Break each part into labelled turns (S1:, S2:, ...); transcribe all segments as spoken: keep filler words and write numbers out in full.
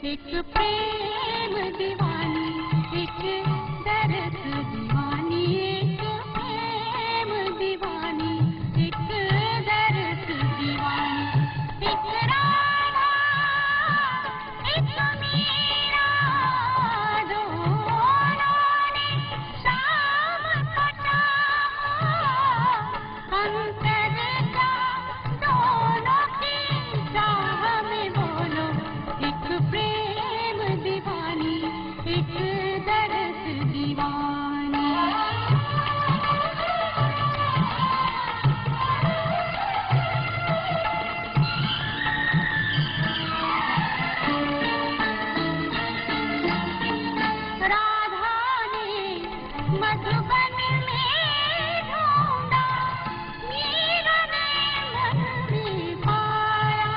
S1: एक प्रेम दीवानी, एक दर्द दीवानी, एक प्रेम दीवानी, एक दर्द दीवानी, एक राधा, एक मीरा, दोनों ने शाम को शाम अंतर का दोनों की चाह में बोलो एक प्रेम दीवानी, एक दर्द दीवानी। राधा ने मधुबन में ढूंढा, मीरा ने मन में पाया।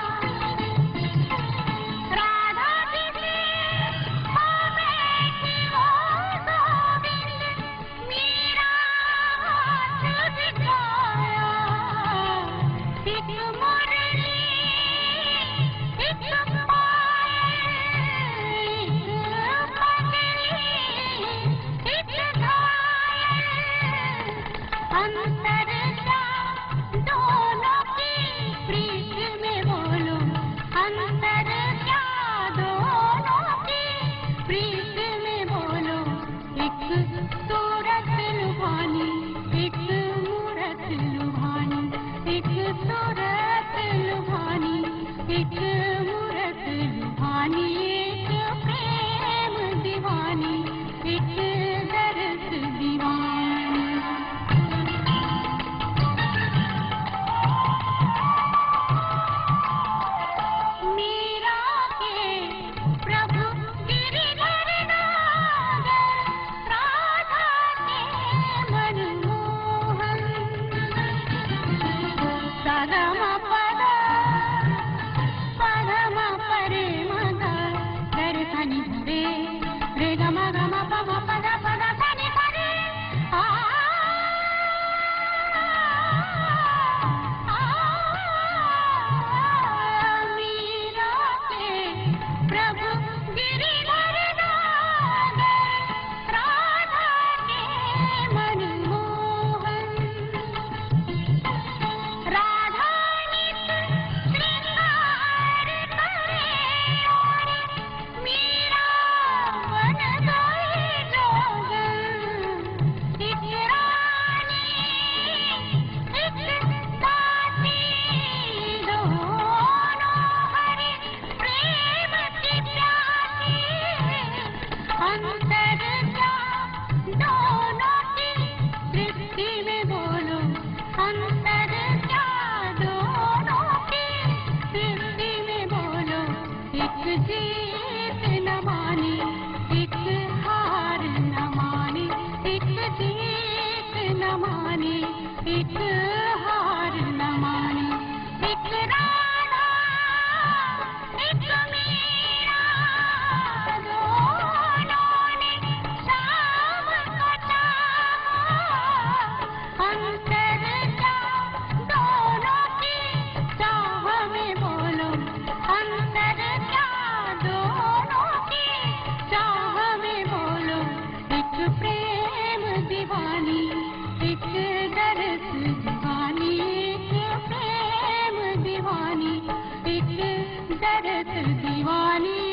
S1: राधा किसी हो बैठी हो गोविंद, मीरा हाथ दिखाया। एक मुरली, एक पायल, एक पगली, एक घायल, अंतर क्या दोनों की प्रीत में बोलो, अंतर क्या दोनों की प्रीत में बोलो। एक सूरत लुभानी, एक मूरत लुभानी, एक सूरत लुभानी, एक मूरत लुभानी, एक प्रेम दीवानी, एक दर्द दीवानी। मीरा के प्रभु गिरिधर नागर, राधा के मनमोहन। सगम पद पदम परे मग गर धनि धरे रे गम गम पम पद पद धनि धरे। आ मीरा के प्रभु गिरिधर नागर, राधा के मनमोहन। राधा नित श्रृंगार करे और मीरा बन गई जोगन। एक रानी, एक दासी, दोनों हरि प्रेम की प्यासी। अंतर क्या दोनों की दृष्टि में बोलो, अंतर क्या दोनों की दृष्टि में बोलो। एक जीत न मानी, एक हार न मानी, एक जीत न मानी, एक हार न मानी। एक राधा, एक मीरा, दोनों ने शाम को चाहा। अंतर क्या दोनों की चाह में बोलो, अंतर क्या दोनों की चाह में बोलो। एक प्रेम दीवानी, एक दर्द दीवानी, एक प्रेम दीवानी, एक दर्द दीवानी।